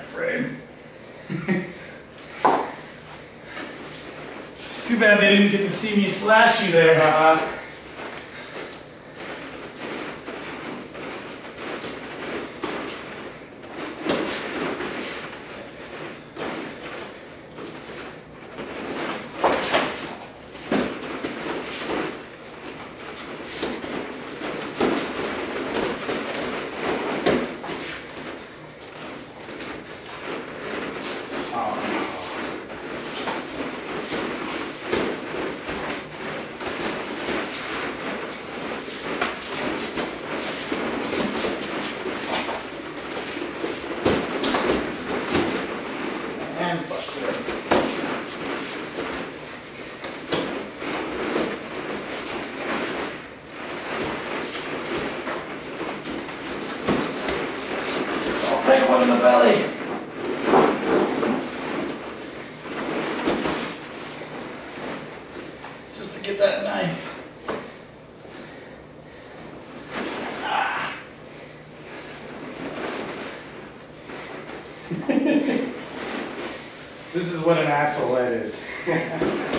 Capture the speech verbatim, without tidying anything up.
frame. Too bad they didn't get to see me slash you there. Uh, and fuck this. I'll take one in the belly. Just to get that knife. Ah. This is what an asshole head is.